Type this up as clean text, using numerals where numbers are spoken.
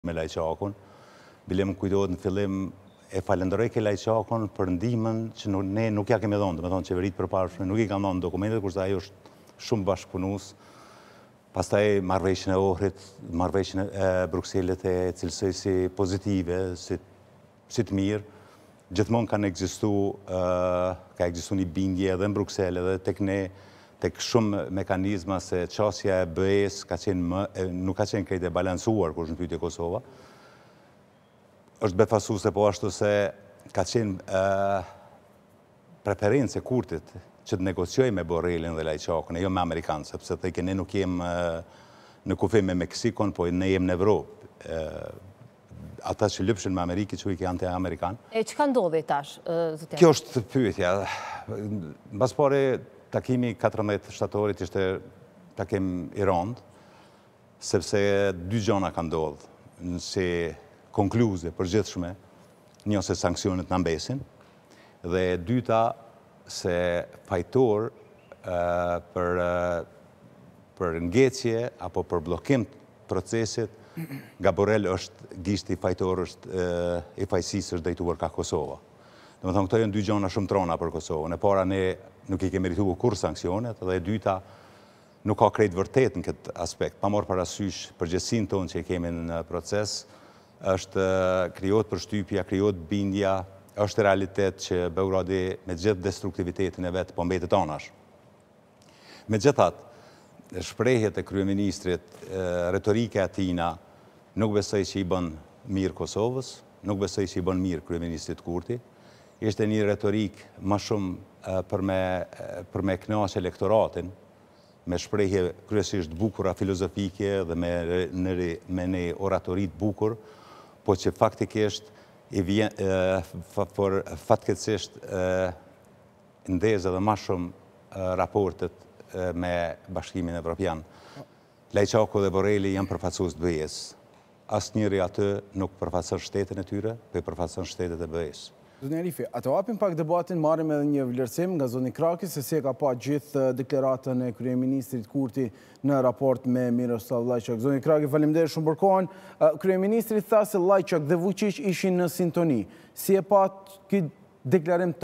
me Lajçakun. Bile më kujtohet në fillim e falenderoj ke Lajçakun për ndihmën që ne nuk ja kemi dhënë, domethënë qeveritë përparshme nuk i kanë dhënë dokumentet, kurse ajo është shumë bashkëpunues. Pastaj marrëveshjen e Ohrit, marrëveshjen e Brukselit e cilësoj si pozitive, si të mirë. Gjithmonë ka ekzistuar një bindje edhe në Bruksel edhe tek ne, tek shumë mekanizma se çësia e BE-s nuk ka qenë krejt e balancuar kur është në pyetje Kosova. Është befasuese po ashtu se ka qenë preferencë e Kurtit që të negociojë me Borrellin dhe Lajçakun, e jo me Amerikanë, sepse thënë ne nuk jem në kufi me Meksikon, po ne jem në Evropë. Ata që lypshin me Amerikë që i kanë të Amerikanë. E çka ndodhi tash? Kjo është pyetja. Mbas pare takimi 14 shtatorit ishte takim i rëndë, sepse dy gjëra kanë ndodhur si konkluze përgjithshme, një se sanksionet na mbesin, dhe e dyta se fajtor për ngecje apo për bllokim procesit nga Borrell është gishti fajtor i fajësisë është drejtuar ka Kosova. Domethënë këto janë dy gjëra shumë trona për Kosovën. E para ne nuk i kemi merituar kur sanksionet, dhe e dyta nuk ka krejt vërtet në këtë aspekt. Pa marrë parasysh përgjegjësinë tonë që i kemi në proces, është krijohet përshtypja, krijohet bindja, është realitet që Beogradi me gjithë destruktivitetin e vet po mbetet anash. Megjithatë, shprehjet e kryeministrit, retorika e tij nuk besoj që i bën mirë Kosovës, nuk besoj që i bën mirë kryeministrit Kurti. Ishte një retorik më shumë për me kënaqë elektoratin, me shprehje kryesisht bukura filozofike dhe me një oratorit bukur, po që faktikisht fatkeqësisht ndezë edhe më shumë raportet me Bashkimin Evropian. Lajçaku dhe Borrelli janë përfaqësues të BE-s. Asnjëri aty nuk përfaqëson shtetin e tyre, po i përfaqëson shtetet e BE-s. Zotni Arifi, atë hapim pak debatin, marrim edhe një vlerësim nga zotni Kraki, se si e ka pa gjithë deklaratën e kryeministrit Kurti në raport me Miroslav Lajçak. Zotni Kraki, faleminderit shumë për kohën. Kryeministri tha se Lajçak dhe Vučić ishin në sintoni. Si e pa këtë deklarim